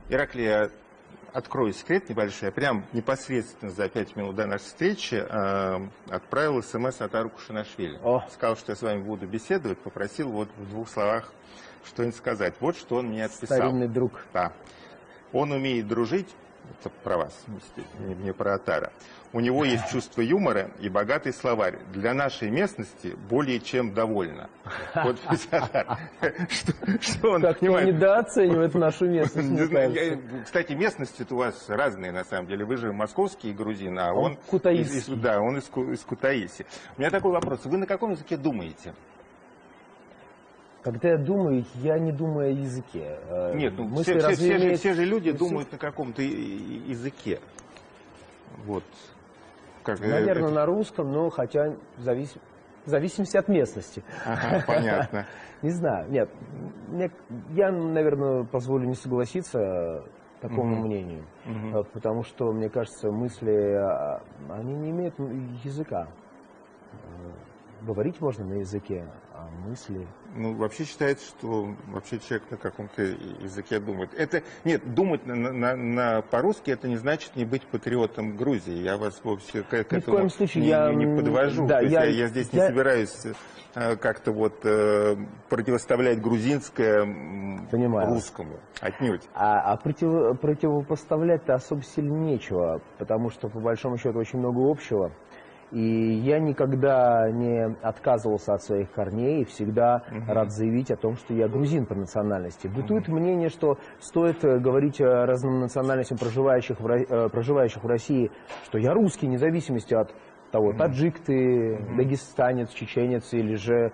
Ираклий, я открою секрет небольшой. Я прям непосредственно за 5 минут до нашей встречи отправил СМС Атару Кушанашвили. Сказал, что я с вами буду беседовать, попросил вот в 2 словах что-нибудь сказать. Вот что он мне отписал. Старинный друг. Да. Он умеет дружить, это про вас, не про Атара. У него есть чувство юмора и богатый словарь. Для нашей местности более чем довольно. Вот что он как понимает. Недооценивает нашу местность. Не знаю, кстати, местности-то у вас разные на самом деле. Вы же московский грузин, а он кутаиси. Да, он из Кутаиси. У меня такой вопрос. Вы на каком языке думаете? Когда я думаю, я не думаю о языке. Нет, ну, все же люди думают на каком-то языке. Вот. Наверное, на русском, но хотя в зависимости от местности. Ага, понятно. Не знаю. Нет, я, наверное, позволю не согласиться такому мнению. Потому что, мне кажется, мысли, они не имеют языка. Говорить можно на языке, а мысли... Ну, вообще считается, что вообще человек на каком-то языке думает. Это, нет, думать по-русски, это не значит не быть патриотом Грузии. Я вас вовсе к этому ни в коем случае не подвожу. Да, я здесь не собираюсь как-то вот противоставлять грузинское русскому. Отнюдь. Противопоставлять-то особо сильно нечего, потому что, по большому счету, очень много общего. И я никогда не отказывался от своих корней и всегда рад заявить о том, что я грузин по национальности. Бытует мнение, что стоит говорить разным национальностям, проживающих в России, что я русский, вне зависимости от того, таджик ты, дагестанец, чеченец или же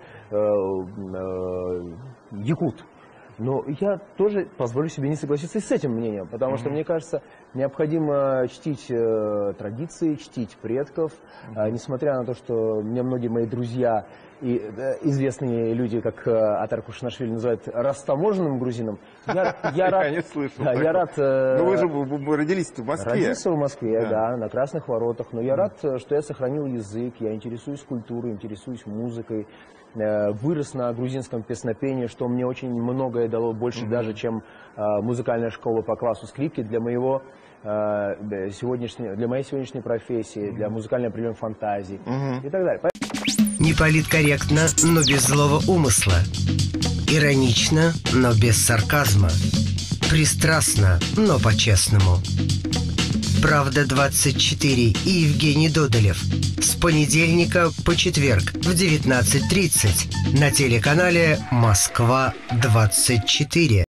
якут. Но я тоже позволю себе не согласиться и с этим мнением, потому что, мне кажется, необходимо чтить традиции, чтить предков, несмотря на то, что меня многие мои друзья и известные люди, как Атар Кушанашвили, называют растаможенным грузином. Я рад... Я не слышал. Я рад... Ну вы же родились в Москве. Родился в Москве, да, на Красных Воротах. Но я рад, что я сохранил язык, я интересуюсь культурой, интересуюсь музыкой. Вырос на грузинском песнопении, что мне очень многое дало, больше даже, чем музыкальная школа по классу скрипки для моей сегодняшней профессии, для музыкальной определенной фантазии и так далее. Не политкорректно, но без злого умысла. Иронично, но без сарказма. Пристрастно, но по-честному. «Правда-24» и Евгений Додолев. С понедельника по четверг в 19:30 на телеканале «Москва-24».